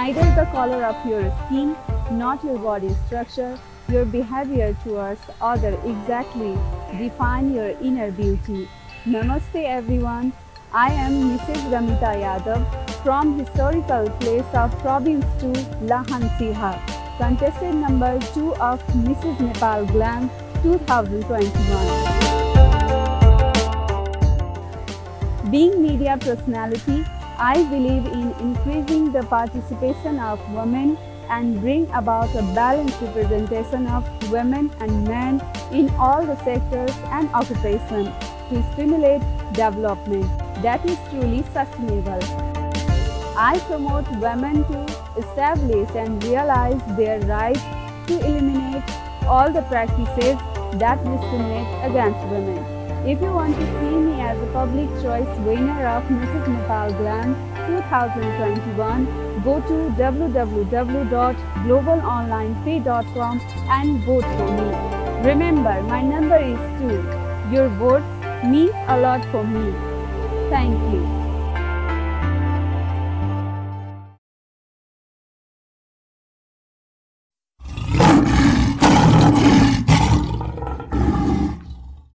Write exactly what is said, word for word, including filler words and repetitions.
neither the color of your skin, not your body structure, your behavior towards others exactly define your inner beauty. Namaste everyone. I am Missus Ramita Yadav from historical place of Province two, Lahan Sirha, contestant number two of Missus Nepal Glam two thousand twenty-one. Being media personality, I believe in increasing the participation of women and bring about a balanced representation of women and men in all the sectors and occupations to stimulate development that is truly sustainable. I promote women to establish and realize their rights to eliminate all the practices that discriminate against women. If you want to see me as a public choice winner of Missus Nepal Glam two thousand twenty-one, go to w w w dot global online pay dot com and vote for me. Remember, my number is two. Your votes mean a lot for me. Thank you.